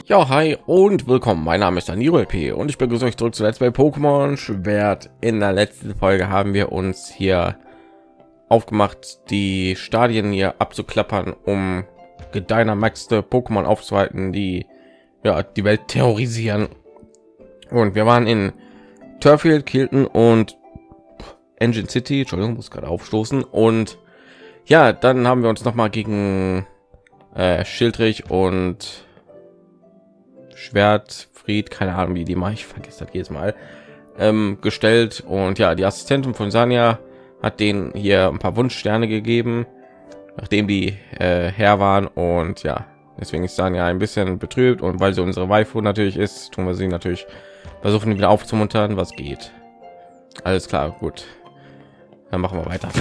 Ja, hi und willkommen. Mein Name ist Danilo LP und ich begrüße euch zurück zu Let's Play Pokémon Schwert. In der letzten Folge haben wir uns hier aufgemacht, die Stadien hier abzuklappern, um gedynamaxte Pokémon aufzuhalten, die ja die Welt terrorisieren. Und wir waren in Turffield, Kilton und Engine City. Entschuldigung, muss gerade aufstoßen. Und ja, dann haben wir uns noch mal gegen Schildrich und Schwertfried, keine Ahnung, wie die mache ich, vergesse das jedes Mal, gestellt. Und ja, die Assistentin von Sanja hat denen hier ein paar Wunschsterne gegeben, nachdem die her waren. Und ja, deswegen ist Sanja ein bisschen betrübt, und weil sie unsere Waifu natürlich ist, tun wir sie natürlich versuchen, wieder aufzumuntern, was geht. Alles klar, gut, dann machen wir weiter.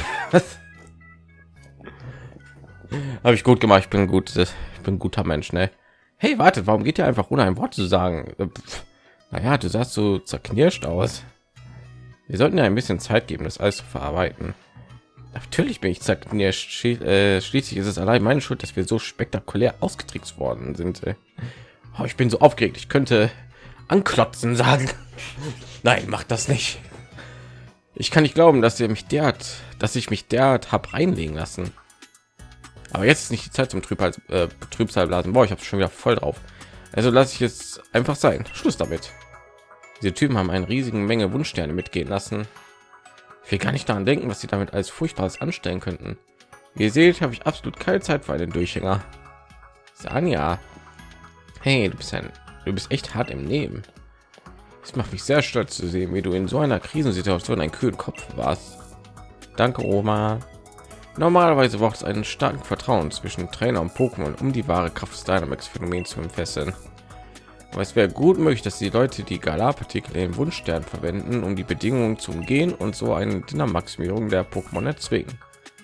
Habe ich gut gemacht, ich bin ein guter Mensch, ne? Hey, wartet, warum geht ihr einfach ohne ein Wort zu sagen? Naja, du sahst so zerknirscht aus. Wir sollten ja ein bisschen Zeit geben, das alles zu verarbeiten. Natürlich bin ich zerknirscht. Schließlich ist es allein meine Schuld, dass wir so spektakulär ausgetrickst worden sind. Oh, ich bin so aufgeregt, ich könnte anklotzen sagen. Nein, macht das nicht. Ich kann nicht glauben, dass ich mich derart habe reinlegen lassen. Aber jetzt ist nicht die Zeit zum Trübsalblasen. Boah, ich habe schon wieder voll drauf. Also lasse ich es einfach sein. Schluss damit. Diese Typen haben eine riesige Menge Wunschsterne mitgehen lassen. Ich will gar nicht daran denken, was sie damit als Furchtbares anstellen könnten. Wie ihr seht, habe ich absolut keine Zeit für einen Durchhänger. Sanja, hey, du bist echt hart im Nehmen. Es macht mich sehr stolz zu sehen, wie du in so einer Krisensituation einen kühlen Kopf warst. Danke, Oma. Normalerweise braucht es einen starken Vertrauen zwischen Trainer und Pokémon, um die wahre Kraft des Dynamax-Phänomen zu entfesseln. Aber es wäre gut möglich, dass die Leute die Galar-Partikel in den Wunschstern verwenden, um die Bedingungen zu umgehen und so eine Dynamaximierung der Pokémon erzwingen.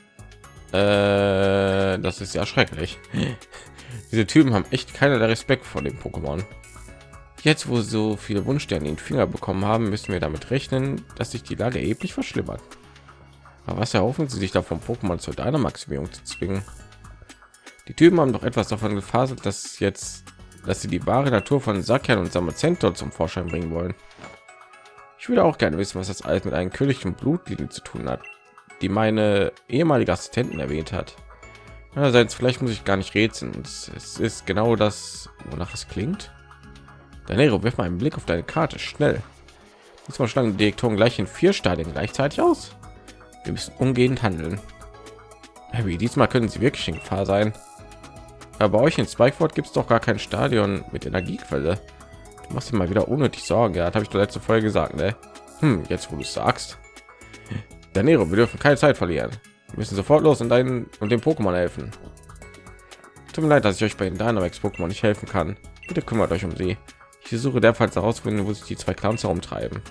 Das ist ja schrecklich. Diese Typen haben echt keinerlei Respekt vor dem Pokémon. Jetzt, wo so viele Wunschsterne in den Finger bekommen haben, müssen wir damit rechnen, dass sich die Lage erheblich verschlimmert. Aber was erhoffen sie sich davon, Pokémon zur Dynamaximierung zu zwingen? Die Typen haben doch etwas davon gefaselt, dass sie die wahre Natur von Sakian und Samazento zum Vorschein bringen wollen. Ich würde auch gerne wissen, was das alles mit einem königlichen Blutlinie zu tun hat, die meine ehemalige Assistentin erwähnt hat. Einerseits, vielleicht muss ich gar nicht rätseln. Es ist genau das, wonach es klingt. Danero, wirf mal einen Blick auf deine Karte, schnell. Diesmal schlagen die Direktoren gleich in 4 Stadien gleichzeitig aus. Wir müssen umgehend handeln. Harry, diesmal können sie wirklich in Gefahr sein. Aber bei euch in Spikeford gibt es doch gar kein Stadion mit Energiequelle. Du machst dir mal wieder unnötig Sorgen. Ja, das habe ich doch letzte Folge gesagt, ne? Jetzt wo du es sagst. Danero, wir dürfen keine Zeit verlieren. Wir müssen sofort los und dem Pokémon helfen. Tut mir leid, dass ich euch bei den Dynamax Pokémon nicht helfen kann. Bitte kümmert euch um sie. Ich versuche derfalls herausfinden, wo sich die 2 Clowns herumtreiben.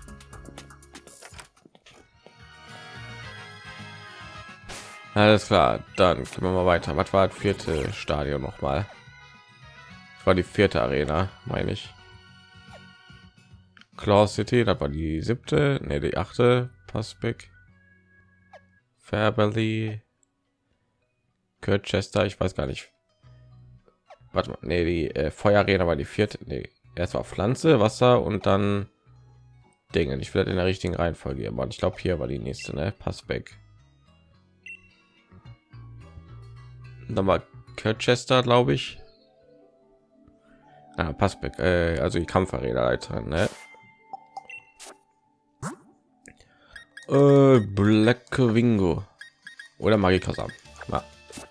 Alles klar, dann gehen wir mal weiter. Was war das 4. Stadion noch mal? Das war die 4. Arena, meine ich. Claw City, das war die 7., ne, die 8. Passbeck, Fairberly, Kirchester, ich weiß gar nicht. Warte mal, ne, die Feuerarena war die 4. Ne, erst war Pflanze, Wasser und dann Dinge. Ich werde in der richtigen Reihenfolge, aber ich glaube, hier war die nächste, ne, Passbeck. Dann war Kirchester, glaube ich. Passbeck, also die Kampfarena-Leiterin, ne? Black Wingo oder Magikasam. Ja.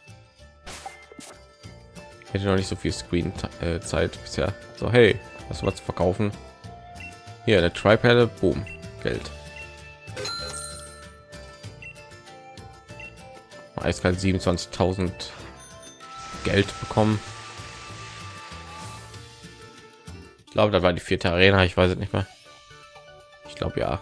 Ich hätte noch nicht so viel Screen-Zeit bisher. So, hey, hast du was zu verkaufen? Hier, eine Tripelle, boom, Geld. Eiskalt 27.000 Geld bekommen. Ich glaube, das war die 4. Arena, ich weiß es nicht mehr. Ich glaube ja.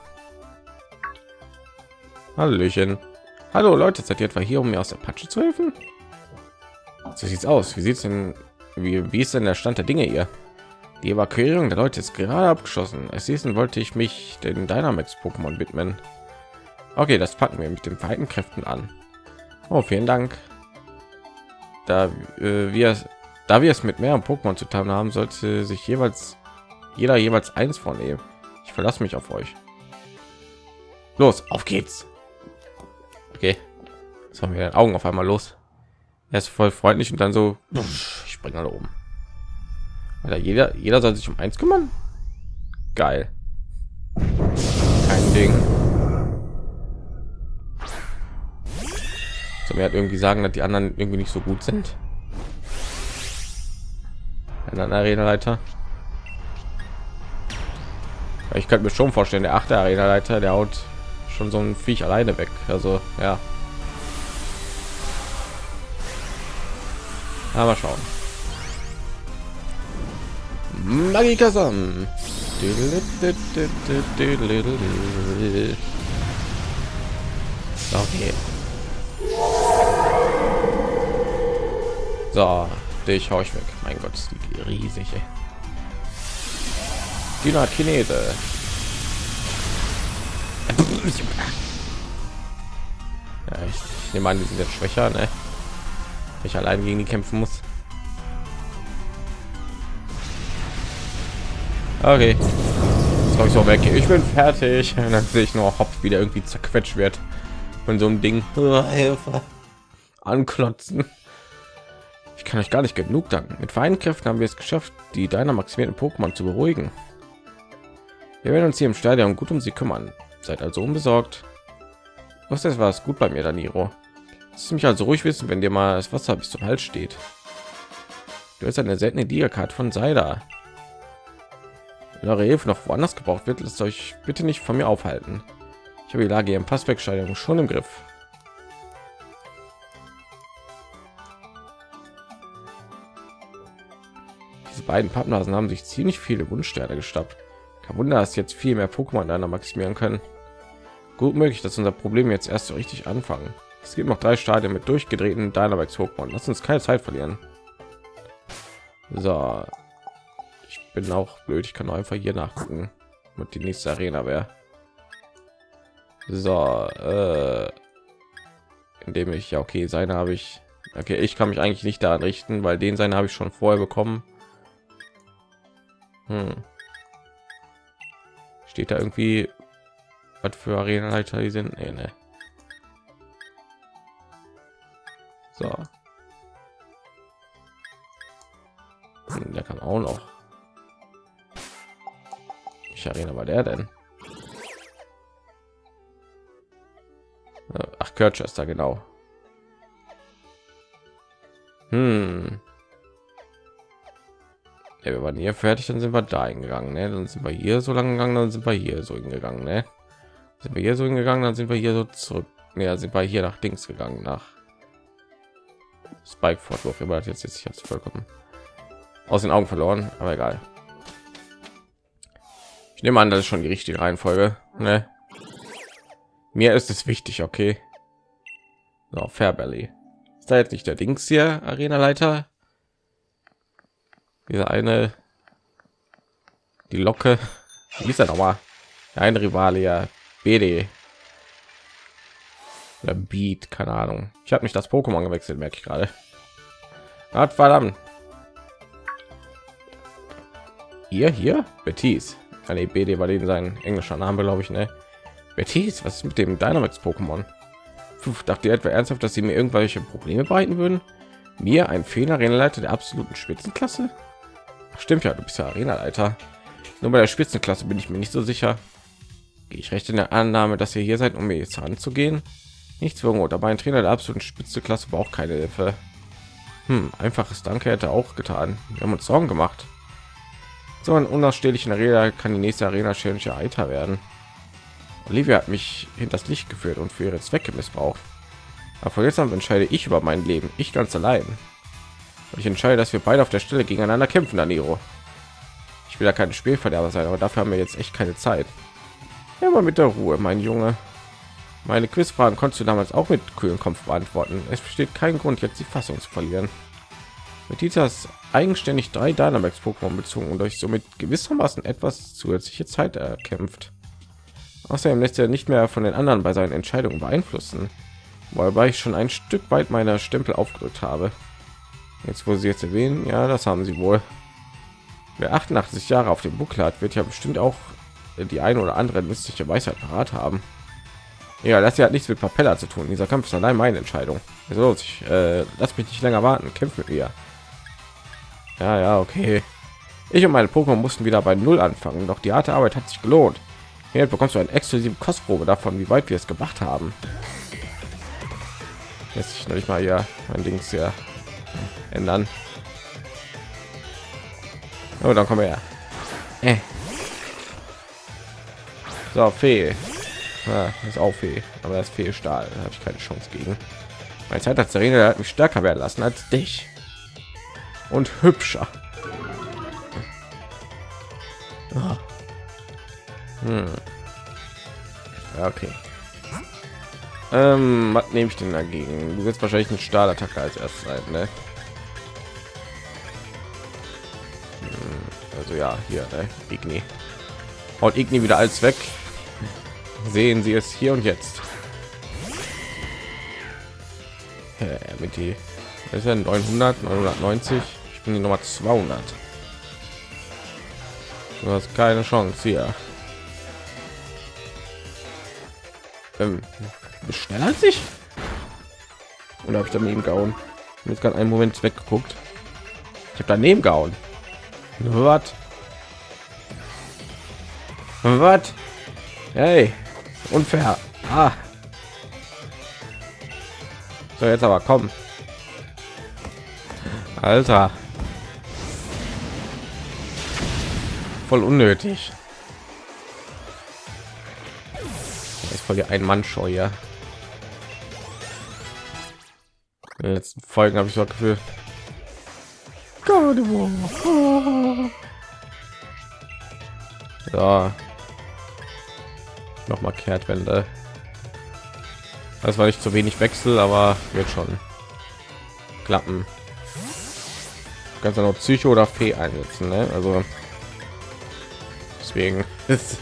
Hallöchen. Hallo Leute, seid ihr etwa hier, um mir aus der Patsche zu helfen? So sieht's aus. Wie ist denn der Stand der Dinge hier? Die Evakuierung der Leute ist gerade abgeschlossen. Als nächstes wollte ich mich den Dynamax Pokémon widmen. Okay, das packen wir mit den vereinten Kräften an. Oh, vielen Dank. Da Da wir es mit mehreren Pokémon zu tun haben, sollte sich jeder jeweils eins vornehmen. Ich verlasse mich auf euch. Los, auf geht's. Okay, jetzt haben wir den Augen auf einmal los. Er ist voll freundlich und dann so, ich springe alle oben. Alter, jeder soll sich um eins kümmern. Geil. Kein Ding. So, mir hat irgendwie sagen, dass die anderen irgendwie nicht so gut sind. Ein Arenaleiter. Ich könnte mir schon vorstellen, der 8. Arenaleiter, der haut schon so ein Viech alleine weg. Also ja. Aber schauen. Magikasam. Okay. So, dich hau ich weg. Mein Gott, ist die riesig. Dynakinese. Ja, ich nehme an, die sind jetzt schwächer, ne? Ich allein gegen die kämpfen muss. Okay, jetzt komme ich so weg. Ich bin fertig. Und dann sehe ich nur Hopf, wie der irgendwie zerquetscht wird von so einem Ding. Hilfe. Anklotzen. Ich kann euch gar nicht genug danken. Mit vereinten Kräften haben wir es geschafft, die deiner maximierten Pokémon zu beruhigen. Wir werden uns hier im Stadion gut um sie kümmern. Seid also unbesorgt. Was das war es gut bei mir, Daniro. Lass mich also ruhig wissen, wenn dir mal das Wasser bis zum Hals steht. Du hast eine seltene Liga-Karte von Seida. Wenn eure Hilfe noch woanders gebraucht wird, lasst euch bitte nicht von mir aufhalten. Ich habe die Lage im Passwegstadion schon im Griff. Diese beiden Pappnasen haben sich ziemlich viele Wunschsterne gestappt. Kein Wunder, dass jetzt viel mehr Pokémon einer maximieren können. Gut möglich, dass unser Problem jetzt erst so richtig anfangen. Es gibt noch 3 Stadien mit durchgedrehten Dynamax-Pokémon. Lass uns keine Zeit verlieren. So, ich bin auch blöd. Ich kann auch einfach hier nachgucken, und die nächste Arena wäre. So, indem ich ja okay, seine habe ich. Okay, ich kann mich eigentlich nicht daran richten, weil den seine habe ich schon vorher bekommen. Steht da irgendwie was für Arenaleiter die sind? Nee, nee. So. Der kann auch noch. Ich Arena war der denn? Ach, Kirchester, genau. Ja, wir waren hier fertig, dann sind wir da hingegangen, ne? Dann sind wir hier so lang gegangen, dann sind wir hier so hingegangen, ne? Sind wir hier so hingegangen, dann sind wir hier so zurück. Ne, dann sind wir hier nach Dings gegangen, nach Spikeford, wo immer das jetzt ist. Ich habe es vollkommen aus den Augen verloren, aber egal. Ich nehme an, das ist schon die richtige Reihenfolge, ne? Mir ist es wichtig, okay. So, Fairbelly. Ist da jetzt nicht der Dings hier, Arenaleiter? Dieser eine, die Locke, wie ist er noch mal? Ein Rivale, ja, BD oder Beat, keine Ahnung. Ich habe nicht das Pokémon gewechselt, merke ich gerade. Gott verdammt. Hier, Betis. Eine BD war den sein englischer Name, glaube ich, ne? Betis, was ist mit dem Dynamax Pokémon? Dachte ihr etwa ernsthaft, dass sie mir irgendwelche Probleme bereiten würden? Mir ein Fehler-Arenaleiter der absoluten Spitzenklasse? Ach, stimmt ja, du bist ja Arenaleiter. Nur bei der Spitzenklasse bin ich mir nicht so sicher. Gehe ich recht in der Annahme, dass ihr hier seid, um mir jetzt anzugehen? Nichts irgendwo, dabei ein Trainer der absoluten Spitzenklasse braucht keine Hilfe. Einfaches Danke hätte auch getan. Wir haben uns Sorgen gemacht. So ein unausstehlichen Arena kann die nächste Arena Challenge Eiter werden. Olivia hat mich hinters Licht geführt und für ihre Zwecke missbraucht. Aber von jetzt an entscheide ich über mein Leben, ich ganz allein. Und ich entscheide, dass wir beide auf der Stelle gegeneinander kämpfen, Daniro. Ich will ja kein Spielverderber sein, aber dafür haben wir jetzt echt keine Zeit. Ja, mal mit der Ruhe, mein Junge. Meine Quizfragen konntest du damals auch mit kühlen Kopf beantworten. Es besteht kein Grund, jetzt die Fassung zu verlieren. Mit Titas eigenständig 3 Dynamax-Pokémon bezogen und euch somit gewissermaßen etwas zusätzliche Zeit erkämpft. Außerdem lässt er nicht mehr von den anderen bei seinen Entscheidungen beeinflussen, wobei ich schon ein Stück weit meiner Stempel aufgedrückt habe. Jetzt, wo sie jetzt erwähnen, ja, das haben sie wohl. Wer 88 Jahre auf dem Buckel hat, wird ja bestimmt auch die eine oder andere nützliche Weisheit parat haben. Ja, das hier hat nichts mit Propeller zu tun. Dieser Kampf ist allein meine Entscheidung. Also, lass mich nicht länger warten. Kämpf mit mir. Ja, ja, okay. Ich und meine Pokémon mussten wieder bei Null anfangen, doch die harte Arbeit hat sich gelohnt. Hier bekommst du eine exklusive Kostprobe davon, wie weit wir es gemacht haben. Jetzt ich noch nicht mal hier mein Dings hier ändern. Oh, dann kommen wir her. So, Fee. Ja, ist auch Fee, aber das Fee Stahl. Da habe ich keine Chance gegen. Meine Zeit als Serena hat mich stärker werden lassen als dich. Und hübscher. Oh. Ja, okay. Was nehme ich denn dagegen? Du wirst wahrscheinlich eine Stahlattacke als erstes sein, ne? Also ja, hier, ne? Igni. Haut Igni wieder alles weg. Sehen Sie es hier und jetzt. Mit die ist ja 900, 990. Ich bin die Nummer 200. Du hast keine Chance hier. Schneller als ich? Oder habe ich daneben gehauen? Jetzt gerade einen Moment weggeguckt. Ich habe daneben gehauen. Was? Was? Hey, unfair. Ah. So, jetzt aber komm. Alter. Voll unnötig. Das ist voll die Ein-Mann-Show hier. In den letzten Folgen habe ich so das Gefühl. Ja. Noch mal Kehrtwende. Das war nicht zu wenig Wechsel, aber wird schon klappen. Ganz noch Psycho oder Fee einsetzen, ne? Also deswegen ist,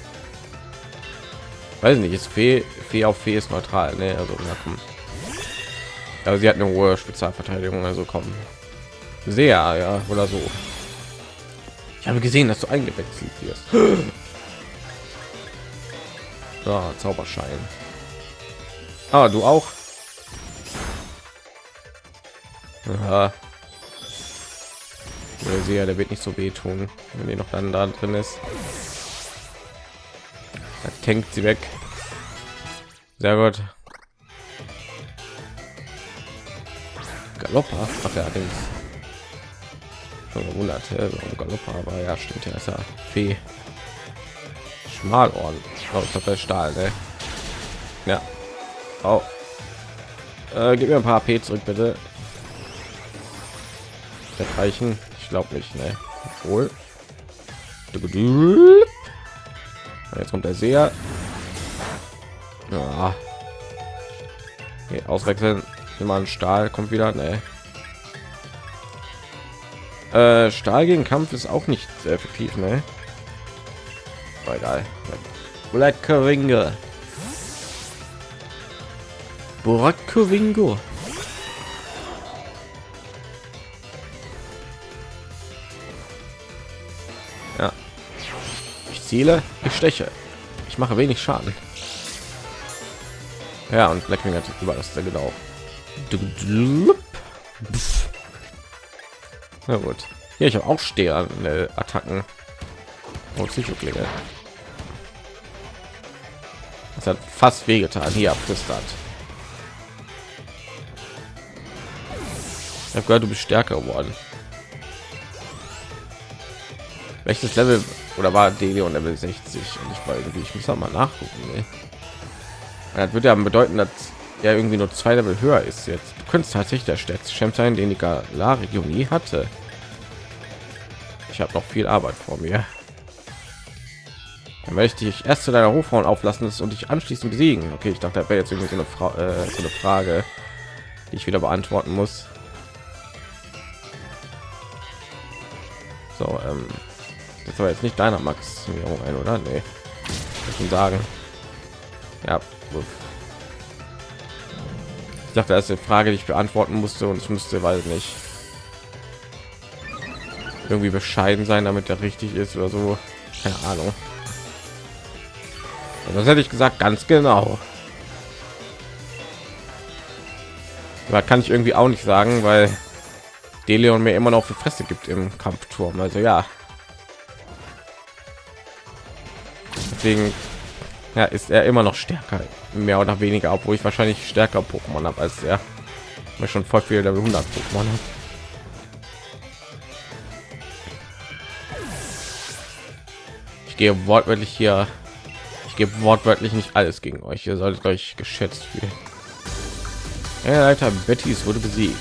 weiß nicht, ist Fee auf Fee ist neutral, ne? Also na komm. Aber sie hat eine hohe Spezialverteidigung, also kommen sehr, ja, oder so. Ich habe gesehen, dass du eingewechselt wirst. So, Zauberschein. Ah, du auch. Aha. Der Seher, der wird nicht so wehtun, wenn die noch dann da drin ist. Da tankt sie weg. Sehr gut. Galoppa, ach ja, den schon gewundert, Galoppa, aber ja, stimmt, ja, ist ja Fee. Schmalohren. Oh, ich glaube, Stahl, ne? Ja. Oh. Gib mir ein paar AP zurück, bitte. Das reichen? Ich glaube nicht, ne? Obwohl. Jetzt kommt der Seher. Ja. Okay, auswechseln. Immer ein Stahl kommt wieder, ne? Stahl gegen Kampf ist auch nicht sehr effektiv, ne? Aber egal. Blackeringe. Borakovingo. Ja. Ich ziele, ich steche. Ich mache wenig Schaden. Ja, und Blackwing hat über das da genau. Na gut. Hier, ich habe auch stehende Attacken. Und Psychoklinge. Das hat fast wehgetan. Hier abgestart. Ich habe gehört, du bist stärker geworden. Welches Level oder war Delion Level 60? Und ich war irgendwie, ich muss da mal nachgucken. Ne? Das würde ja bedeuten, dass er irgendwie nur 2 Level höher ist jetzt. Du könntest tatsächlich der stärkste Champ sein, den die Galar-Region nie hatte. Ich habe noch viel Arbeit vor mir. Dann möchte ich erst zu deiner Hofrauen auflassen und dich anschließend besiegen. Okay, ich dachte, da wäre jetzt irgendwie so eine Frage, die ich wieder beantworten muss. So, das war jetzt nicht deiner Maximierung ein, oder? Nee, ich schon sagen. Ja, ich dachte, das ist eine Frage, die ich beantworten musste und ich müsste, weil nicht irgendwie bescheiden sein, damit er richtig ist oder so. Keine Ahnung. Das hätte ich gesagt, ganz genau. Aber kann ich irgendwie auch nicht sagen, weil Deleon mir immer noch auf die Fresse gibt im Kampfturm. Also ja. Deswegen ja, ist er immer noch stärker, mehr oder weniger, obwohl ich wahrscheinlich stärker Pokémon habe als er. Mir schon voll viel Level 100 Pokémon hat. Ich gehe wortwörtlich hier. Ich gebe wortwörtlich nicht alles gegen euch. Ihr solltet euch geschätzt fühlen. Ja, Leiter Bettys wurde besiegt.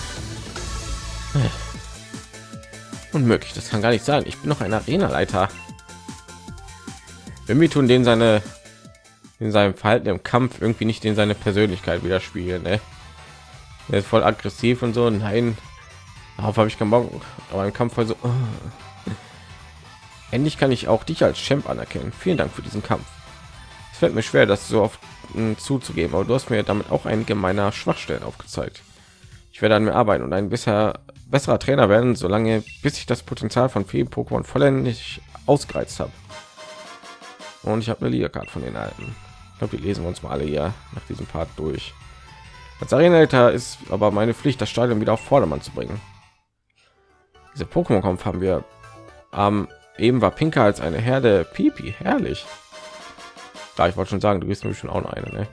Unmöglich, das kann gar nicht sein. Ich bin noch ein Arena-Leiter. Irgendwie tun den seine in seinem Verhalten im Kampf irgendwie nicht in seine Persönlichkeit widerspiegeln. Ne? Er ist voll aggressiv und so. Nein, darauf habe ich keinen Bock. Aber im Kampf war so. Oh. Endlich kann ich auch dich als Champ anerkennen. Vielen Dank für diesen Kampf. Es fällt mir schwer, das so oft zuzugeben, aber du hast mir damit auch einige meiner Schwachstellen aufgezeigt. Ich werde an mir arbeiten und ein besserer Trainer werden, solange bis ich das Potenzial von vielen Pokémon vollständig ausgereizt habe. Und ich habe eine Liga-Karte von den alten. Ich glaube, die lesen wir uns mal alle hier nach diesem Part durch. Als Arenaleiter ist aber meine Pflicht, das Stadion wieder auf Vordermann zu bringen. Diese Pokémon-Kampf haben wir eben war Pinker als eine Herde Pipi. Herrlich. Da ich wollte schon sagen, du bist nämlich schon auch noch eine. Ne?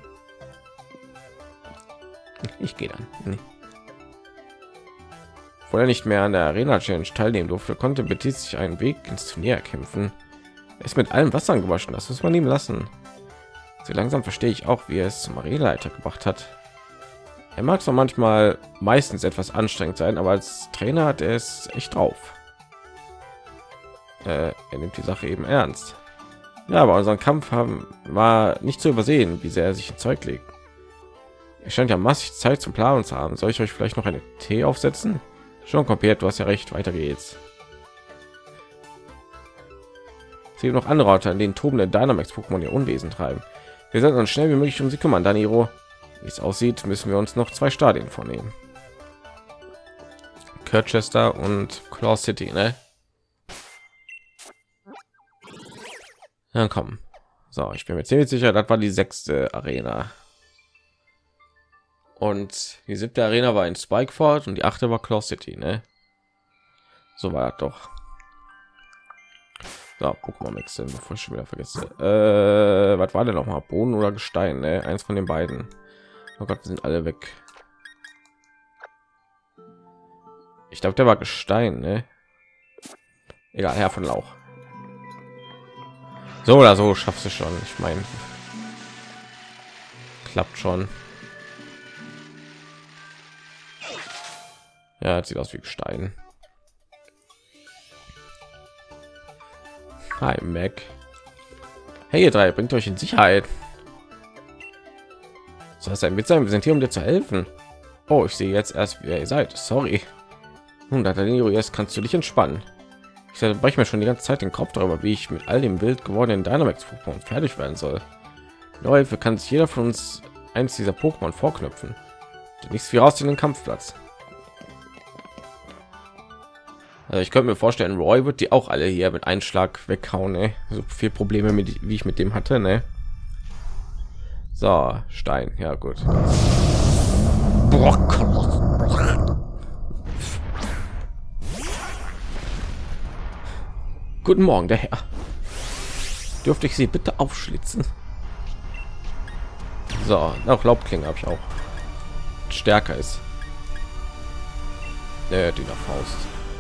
Ich gehe dann. Nee. Obwohl er nicht mehr an der Arena Challenge teilnehmen durfte, konnte Betis sich einen Weg ins Turnier kämpfen. Er ist mit allem Wasser gewaschen, das muss man ihm lassen. So langsam verstehe ich auch, wie er es zum Arenaleiter gebracht hat. Er mag zwar manchmal meistens etwas anstrengend sein, aber als Trainer hat er es echt drauf. Er nimmt die Sache eben ernst. Ja, aber unseren Kampf war nicht zu übersehen, wie sehr er sich ins Zeug legt. Er scheint ja massig Zeit zum Planen zu haben. Soll ich euch vielleicht noch eine Tee aufsetzen? Schon komplett, du hast ja recht, weiter geht's. Es gibt noch andere Orte, an denen tobende Dynamax-Pokémon ihr Unwesen treiben. Wir sollten uns schnell wie möglich um sie kümmern, Daniro. Wie es aussieht, müssen wir uns noch 2 Stadien vornehmen. Kirchester und Claw City, ne? Dann komm. So, ich bin mir ziemlich sicher, das war die 6. Arena. Und die 7. Arena war in Spikeford und die 8. war Claw City, ne? So war das doch. So, Pokémon wechseln, bevor ich schon wieder vergesse. Was war denn noch mal? Boden oder Gestein, ne? Eins von den beiden. Oh Gott, sind alle weg. Ich glaube, der war Gestein, ne? Egal, Herr von Lauch. So oder so schaffst du schon. Ich meine, klappt schon. Ja, das sieht aus wie Gestein. Hi, Mac. Hey, ihr 3, bringt euch in Sicherheit. Soll es ein Witz sein? Wir sind hier, um dir zu helfen. Oh, ich sehe jetzt erst, wer ihr seid. Sorry. Nun, da Danilo jetzt kannst du dich entspannen. Ich zerbreche mir schon die ganze Zeit den Kopf darüber, wie ich mit all dem wild gewordenen Dynamax-Pokémon fertig werden soll. Mit Hilfe kann sich jeder von uns eins dieser Pokémon vorknüpfen. Nichts wie raus in den Kampfplatz. Also ich könnte mir vorstellen, Roy wird die auch alle hier mit einem Schlag weghauen, ne? So viel Probleme mit, wie ich mit dem hatte, ne? So, Stein, ja gut. Guten Morgen, der Herr. Dürfte ich Sie bitte aufschlitzen? So, auch Laubklinge habe ich auch. Stärker ist. Die der Faust.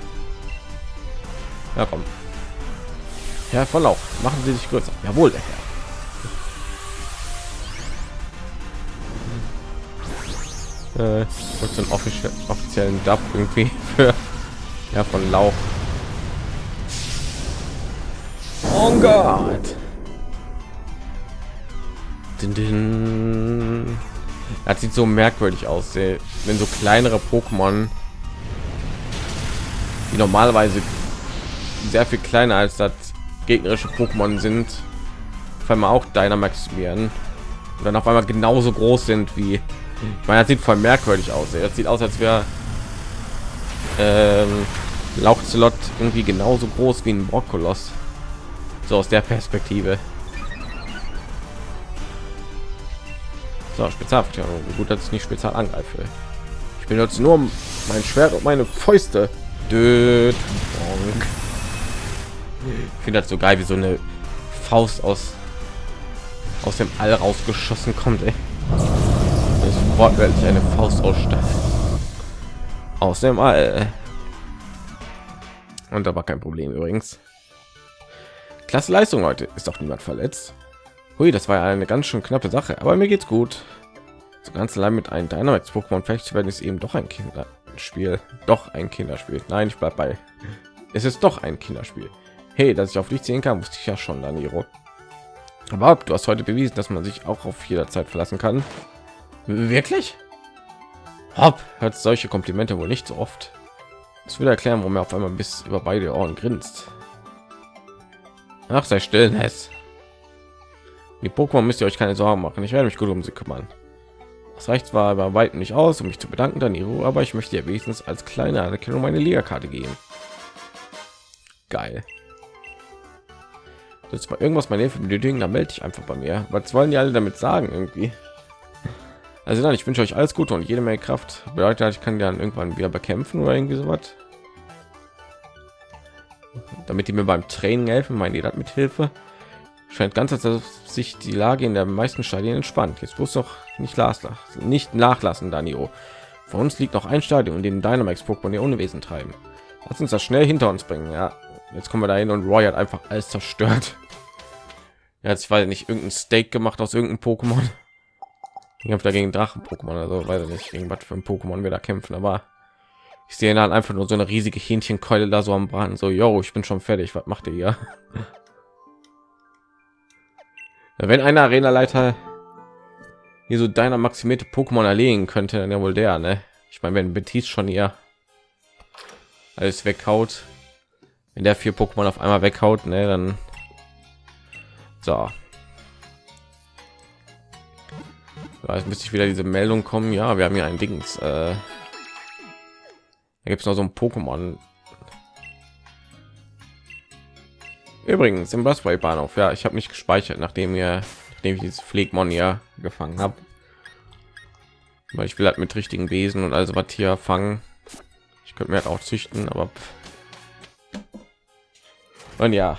Ja, komm. Herr von Lauch, machen Sie sich größer. Jawohl, der Herr. Und so einen offiziellen Dub irgendwie für Herr von Lauch. Oh Gott. Das sieht so merkwürdig aus, wenn so kleinere Pokémon, die normalerweise sehr viel kleiner als das gegnerische Pokémon sind, auf einmal auch Dynamax werden und dann auf einmal genauso groß sind wie, ich meine, das sieht voll merkwürdig aus. Das sieht aus, als wäre Lauchzelot irgendwie genauso groß wie ein Brokkolos. So aus der Perspektive. So, Spezialverteidigung. Gut, dass ich nicht spezial angreife. Ich benutze nur mein Schwert und meine Fäuste. Ich finde das so geil, wie so eine Faust aus dem All rausgeschossen kommt. Ey. Das ist wortwörtlich eine Faust aus dem All. Und da war kein Problem übrigens. Klasse Leistung heute. Ist doch niemand verletzt. Hui, das war ja eine ganz schön knappe Sache. Aber mir geht's gut. So ganz allein mit einem Dynamax-Pokémon fertig zu werden, ist eben doch ein Kinderspiel. Doch ein Kinderspiel. Nein, ich bleib bei. Es ist doch ein Kinderspiel. Hey, dass ich auf dich sehen kann, wusste ich ja schon, Daniro. Aber du hast heute bewiesen, dass man sich auch auf jederzeit verlassen kann. Wirklich? Hopp, hört solche Komplimente wohl nicht so oft. Das würde erklären, warum er auf einmal bis über beide Ohren grinst. Ach, sei still, Ness. Die Pokémon müsst ihr euch keine Sorgen machen. Ich werde mich gut um sie kümmern. Das reicht zwar bei weitem nicht aus, um mich zu bedanken, Daniro, aber ich möchte dir wenigstens als kleine Anerkennung meine Liga-Karte geben. Geil. Das war irgendwas meine Hilfe benötigen, dann melde ich einfach bei mir. Was wollen die alle damit sagen irgendwie? Also dann, ich wünsche euch alles Gute und jede Menge Kraft. Bedeutet, ich kann dann irgendwann wieder bekämpfen oder irgendwie sowas. Damit die mir beim Training helfen, meinen die das mit Hilfe? Scheint ganz, als sich die Lage in der meisten Stadien entspannt. Jetzt muss doch nicht nachlassen, Danio. Vor uns liegt noch ein Stadion, in dem Dynamax-Pokémon ihr Unwesen treiben. Lass uns das schnell hinter uns bringen. Ja, jetzt kommen wir dahin und Roy hat einfach alles zerstört. Er hat sich weil nicht irgendein Steak gemacht aus irgendeinem Pokémon. Ich habe dagegen Drachen-Pokémon, also weiß ich nicht, gegen was für ein Pokémon wir da kämpfen, aber ich sehe dann einfach nur so eine riesige Hähnchenkeule da so am Brand. So, yo, ich bin schon fertig. Was macht ihr hier? Wenn eine Arena-Leiter hier so deiner maximierte Pokémon erlegen könnte, dann ja wohl der, ne? Ich meine, wenn Betis schon hier alles weghaut, wenn der 4 Pokémon auf einmal weghaut, ne, dann so. Ja, jetzt müsste ich wieder diese Meldung kommen. Ja, wir haben hier ein Dings. Da gibt es noch so ein Pokémon. Übrigens im Busway Bahnhof. Ja, ich habe nicht gespeichert, nachdem ich dieses Pflegmon ja gefangen habe. Weil ich will halt mit richtigen Besen und also was hier fangen. Ich könnte mir halt auch züchten, aber und ja,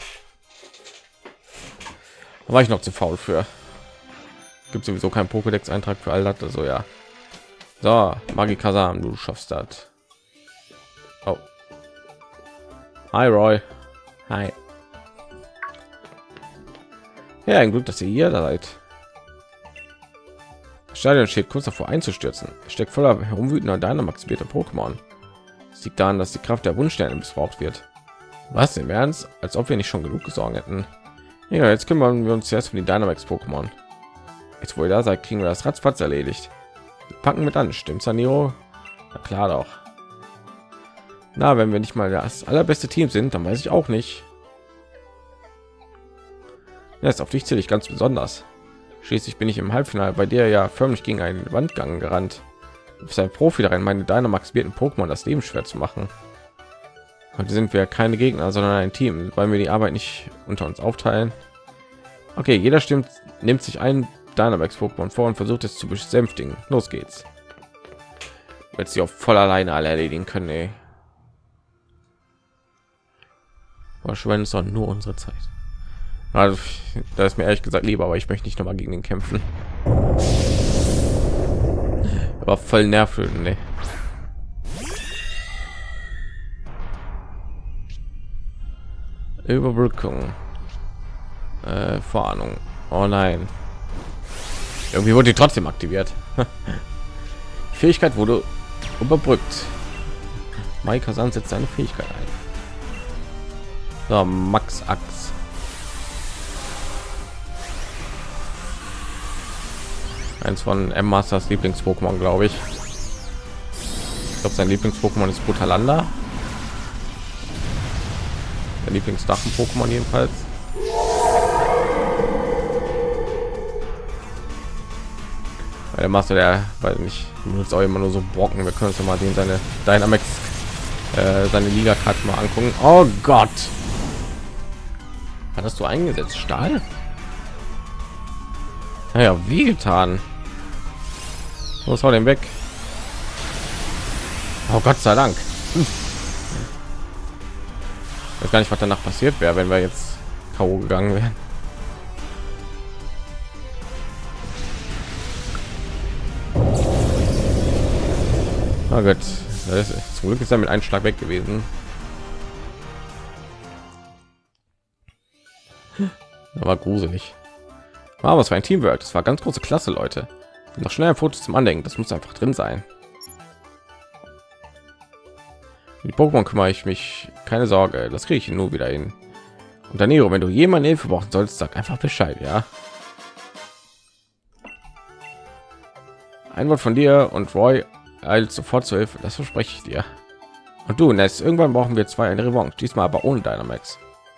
da war ich noch zu faul für. Gibt sowieso kein Pokédex-Eintrag für all das, also ja. So, Magikazam, du schaffst das. Oh. Hi Roy. Hi. Ja, ein Glück, dass ihr hier seid. Das Stadion steht kurz davor einzustürzen. Es steckt voller herumwütender Dynamax-bierter Pokémon. Es liegt daran, dass die Kraft der Wunschsterne missbraucht wird. Was im Ernst? Als ob wir nicht schon genug gesorgt hätten. Ja, jetzt kümmern wir uns erst um die Dynamax-Pokémon. Jetzt, wo ihr da seid, kriegen wir das ratzfatz erledigt. Wir packen mit an, stimmt's, Saniro? Na klar doch. Na, wenn wir nicht mal das allerbeste Team sind, dann weiß ich auch nicht. Ja, ist auf dich zähle ich ganz besonders. Schließlich bin ich im Halbfinale bei dir ja förmlich gegen einen Wandgang gerannt. Du bist ein Profi darin, meine Dynamax-bierten Pokémon das Leben schwer zu machen. Heute sind wir keine Gegner, sondern ein Team, weil wir die Arbeit nicht unter uns aufteilen. Okay, jeder nimmt sich ein Dynamax-Pokémon vor und versucht es zu besänftigen. Los geht's. Wird sie auf voll alleine alle erledigen können, ey. Verschwenden ist doch nur unsere Zeit. Also, da ist mir ehrlich gesagt lieber, aber ich möchte nicht noch mal gegen den kämpfen. Aber voll nervtötend, ne? Überbrückung. Vorahnung. Oh nein. Irgendwie wurde die trotzdem aktiviert. Fähigkeit wurde überbrückt. Maikazan setzt seine Fähigkeit ein. So, Max Ax. Eins von M Masters Lieblings-Pokémon, glaube ich. Ich glaube, sein Lieblings-Pokémon ist Butalanda. Der Lieblingsdachen-Pokémon jedenfalls. Weil der Master, der, weil nicht, benutzt auch immer nur so Brocken. Wir können uns ja mal den seine Dynamax seine Liga-Karte mal angucken. Oh Gott, hattest du eingesetzt? Stahl? Naja, wie getan. Los, hau den weg. Oh Gott sei Dank. Ich weiß gar nicht, was danach passiert wäre, wenn wir jetzt K.O. gegangen wären. Oh Gott, zum Glück ist er mit einem Schlag weg gewesen. Das war gruselig. Wow, was für ein Teamwork. Das war ganz große Klasse, Leute. Noch schnell ein Foto zum Andenken. Das muss einfach drin sein. Die Pokémon kümmere ich mich. Keine Sorge, das kriege ich nur wieder hin. Und Danilo, wenn du jemanden Hilfe brauchen sollst, sag einfach Bescheid, ja? Ein Wort von dir und Roy eilt sofort zur Hilfe. Das verspreche ich dir. Und du, Ness, irgendwann brauchen wir zwei eine Revanche. Diesmal aber ohne Dynamax.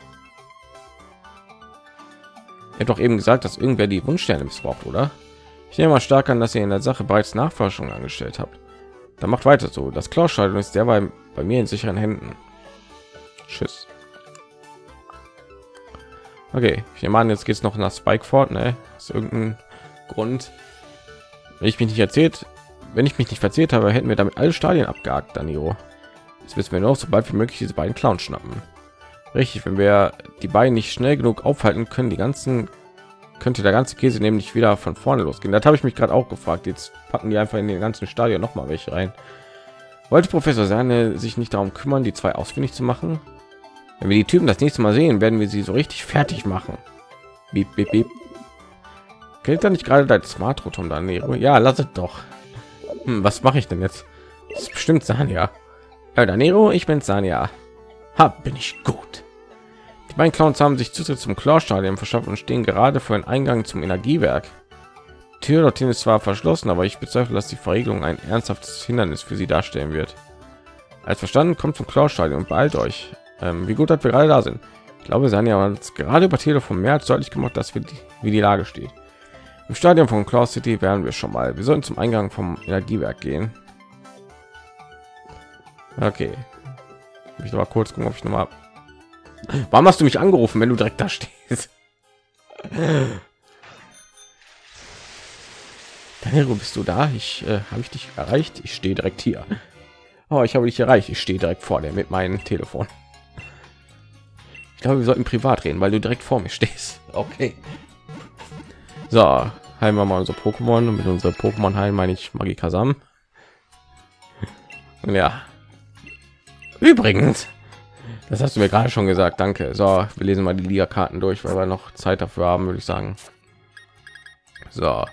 Ihr habt doch eben gesagt, dass irgendwer die Wunschsterne missbraucht, oder? Ich nehme mal stark an, dass ihr in der Sache bereits Nachforschungen angestellt habt. Dann macht weiter so. Das Klaustadion ist derweil bei mir in sicheren Händen. Tschüss. Okay, ich nehme an, jetzt geht es noch nach Spikeford, ne? Aus irgendeinem Grund. Wenn ich mich nicht verzählt habe, hätten wir damit alle Stadien abgehakt, Danilo. Jetzt wissen wir noch, sobald wie möglich diese beiden Clowns schnappen. Richtig, wenn wir die beiden nicht schnell genug aufhalten können, könnte der ganze Käse nämlich wieder von vorne losgehen. Das habe ich mich gerade auch gefragt. Jetzt packen die einfach in den ganzen Stadion noch mal welche rein. Wollte Professor Sahne sich nicht darum kümmern, die zwei ausfindig zu machen? Wenn wir die Typen das nächste Mal sehen, werden wir sie so richtig fertig machen. Beep, beep, beep. Gilt da nicht gerade dein Smart Rotom da, Nero? Ja, lass es doch. Was mache ich denn jetzt? Das ist bestimmt Sanja. Danero, ich bin Sanja. Bin ich gut. Die beiden Clowns haben sich Zutritt zum Klaustadion verschafft und stehen gerade vor den Eingang zum Energiewerk. Die Tür dorthin ist zwar verschlossen, aber ich bezweifle, dass die Verriegelung ein ernsthaftes Hindernis für sie darstellen wird. Als verstanden, kommt zum Klaustadion und beeilt euch. Wie gut, dass wir gerade da sind. Ich glaube, Sanja hat uns gerade über Telefon mehr als deutlich gemacht, dass wie die Lage steht. Im Stadion von Cloud City wären wir schon mal. Wir sollten zum Eingang vom Energiewerk gehen. Okay. Ich mal kurz gucken, ob ich noch mal. Warum hast du mich angerufen, wenn du direkt da stehst? Danilo, bist du da? Habe ich dich erreicht? Ich stehe direkt hier. Oh, ich habe dich erreicht. Ich stehe direkt vor dir mit meinem Telefon. Ich glaube, wir sollten privat reden, weil du direkt vor mir stehst. Okay. So, heilen wir mal unser Pokémon. Und mit unserer Pokémon heilen meine ich Magikasam. Ja. Übrigens, das hast du mir gerade schon gesagt. Danke. So, wir lesen mal die Liga-Karten durch, weil wir noch Zeit dafür haben, würde ich sagen. So.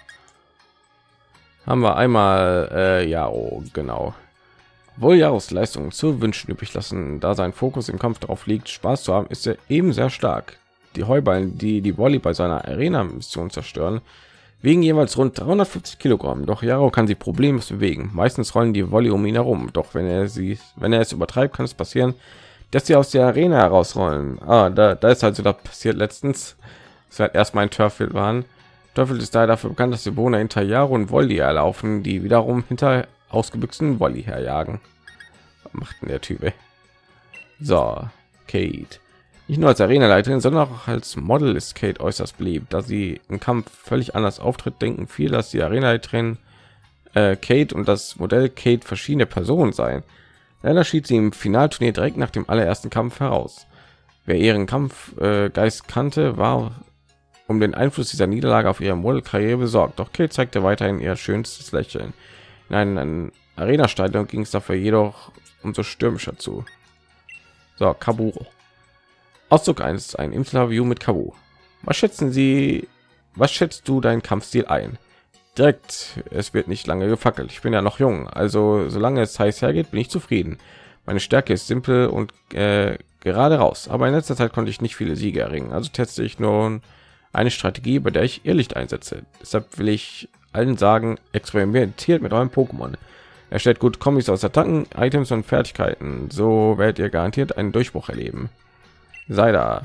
Haben wir einmal, ja, oh, genau. Wohl Jahresleistungen zu wünschen übrig lassen, da sein Fokus im Kampf darauf liegt, Spaß zu haben, ist er eben sehr stark. Die Heuballen, die die Volley bei seiner Arena-Mission zerstören, wiegen jeweils rund 350 Kilogramm. Doch Jaro kann sie problemlos bewegen. Meistens rollen die Volley um ihn herum. Doch wenn er es übertreibt, kann es passieren, dass sie aus der Arena herausrollen. Da ist also da passiert letztens. Es wird erstmal ein Turffield waren. Turffield ist dafür bekannt, dass die Bewohner hinter Jaro und Volley herlaufen, die wiederum hinter ausgebüxten Volley herjagen. Was macht denn der Typ? Ey? So, Kate. Nicht nur als Arena-Leiterin, sondern auch als Model ist Kate äußerst beliebt. Da sie im Kampf völlig anders auftritt, denken viele, dass die Arena-Leiterin Kate und das Modell Kate verschiedene Personen seien. Leider schied sie im Finalturnier direkt nach dem allerersten Kampf heraus. Wer ihren Kampfgeist kannte, war um den Einfluss dieser Niederlage auf ihre Modelkarriere besorgt. Doch Kate zeigte weiterhin ihr schönstes Lächeln. In einem Arena-Stadion ging es dafür jedoch umso stürmischer zu. So, Kaburo. Auszug 1, ein Interview mit Kabu. Was schätzt du deinen Kampfstil ein? Direkt, es wird nicht lange gefackelt. Ich bin ja noch jung, also solange es heiß hergeht, bin ich zufrieden. Meine Stärke ist simpel und gerade raus, aber in letzter Zeit konnte ich nicht viele Siege erringen, also teste ich nun eine Strategie, bei der ich Irrlicht einsetze. Deshalb will ich allen sagen, experimentiert mit eurem Pokémon. Erstellt gut Kombis aus Attacken, Items und Fertigkeiten, so werdet ihr garantiert einen Durchbruch erleben. Seider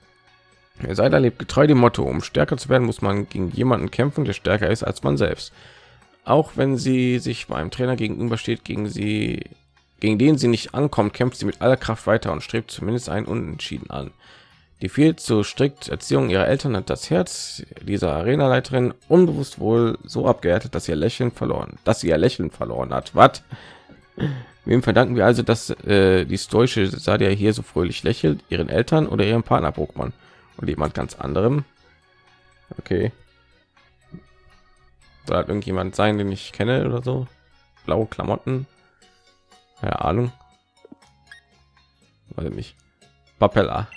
lebt getreu dem Motto, um stärker zu werden, muss man gegen jemanden kämpfen, der stärker ist als man selbst. Auch wenn sie sich beim Trainer gegenübersteht, gegen sie gegen den sie nicht ankommt, kämpft sie mit aller Kraft weiter und strebt zumindest einen Unentschieden an. Die viel zu strikt Erziehung ihrer Eltern hat das Herz dieser Arenaleiterin unbewusst wohl so abgehärtet, dass sie ihr Lächeln verloren hat. Was? Wem verdanken wir also, dass die stoische Sadia hier so fröhlich lächelt? Ihren Eltern oder ihrem Partner Pokémon? Und jemand ganz anderem? Okay. Soll halt irgendjemand sein, den ich kenne oder so? Blaue Klamotten? Keine Ahnung. Weiß nicht. Papella.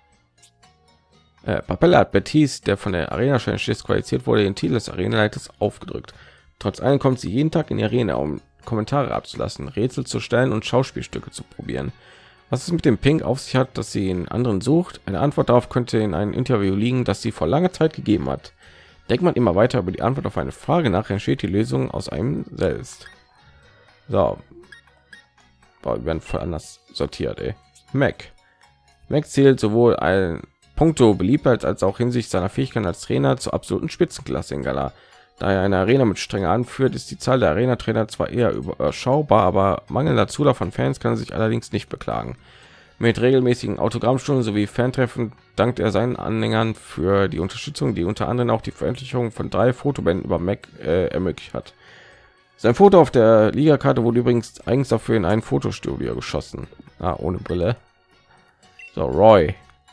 Papella hat Betis, der von der Arena schon disqualifiziert wurde, den Titel des Arenaleiters aufgedrückt. Trotz allem kommt sie jeden Tag in die Arena, um Kommentare abzulassen, Rätsel zu stellen und Schauspielstücke zu probieren. Was es mit dem Pink auf sich hat, dass sie in anderen sucht? Eine Antwort darauf könnte in einem Interview liegen, das sie vor langer Zeit gegeben hat. Denkt man immer weiter über die Antwort auf eine Frage nach, entsteht die Lösung aus einem selbst. So. Boah, wir werden voll anders sortiert, ey. Mac zählt sowohl ein Punkto Beliebtheit als auch hinsichtlich seiner Fähigkeiten als Trainer zur absoluten Spitzenklasse in Galar. Da er eine Arena mit strenger anführt, ist die Zahl der Arena-Trainer zwar eher überschaubar, aber mangelnder Zulauf von Fans kann er sich allerdings nicht beklagen. Mit regelmäßigen Autogrammstunden sowie Fantreffen dankt er seinen Anhängern für die Unterstützung, die unter anderem auch die Veröffentlichung von 3 Fotobänden über Mac ermöglicht hat. Sein Foto auf der Liga-Karte wurde übrigens eigens dafür in ein Fotostudio geschossen. Ohne Brille. So, Roy.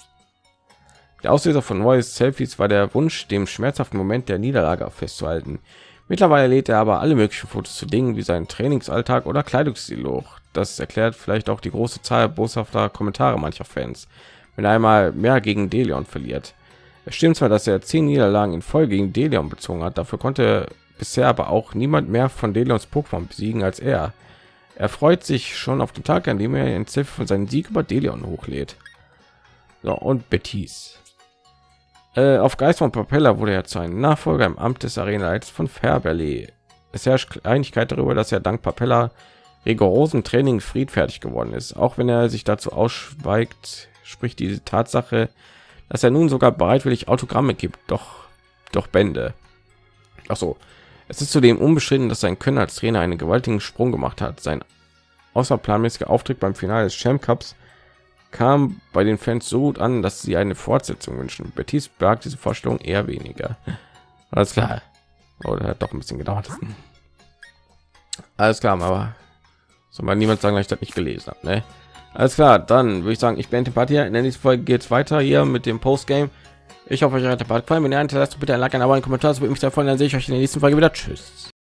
Der Auslöser von Roys Selfies war der Wunsch, dem schmerzhaften Moment der Niederlage festzuhalten. Mittlerweile lädt er aber alle möglichen Fotos zu Dingen wie seinen Trainingsalltag oder Kleidungsstil hoch. Das erklärt vielleicht auch die große Zahl boshafter Kommentare mancher Fans, wenn er einmal mehr gegen Delion verliert. Es stimmt zwar, dass er 10 Niederlagen in Folge gegen Delion bezogen hat, dafür konnte bisher aber auch niemand mehr von Delions Pokémon besiegen als er. Er freut sich schon auf den Tag, an dem er ein Ziff von seinen Sieg über Delion hochlädt. So, und Betis. Auf Geist von Papella wurde er zu einem Nachfolger im Amt des Arenaleiters von Fairberley. Es herrscht Einigkeit darüber, dass er dank Papella rigorosen Training friedfertig geworden ist. Auch wenn er sich dazu ausschweigt, spricht diese Tatsache, dass er nun sogar bereitwillig Autogramme gibt, doch Bände. Ach so. Es ist zudem unbestritten, dass sein Können als Trainer einen gewaltigen Sprung gemacht hat. Sein außerplanmäßiger Auftritt beim Finale des Champ Cups kam bei den Fans so gut an, dass sie eine Fortsetzung wünschen. Betis berg diese Vorstellung eher weniger. Alles klar. Oh, das hat doch ein bisschen gedauert. Alles klar, aber soll mal niemand sagen, dass ich das nicht gelesen habe, ne? Alles klar, dann würde ich sagen, ich bin Partie. In der nächsten Folge geht es weiter hier mit dem Postgame. Ich hoffe, euch hat der Part gefallen. Wenn ihr hinterlasst, bitte ein Like, ein Abo, einen Kommentar. Das würde mich sehr freuen. Dann sehe ich euch in der nächsten Folge wieder. Tschüss.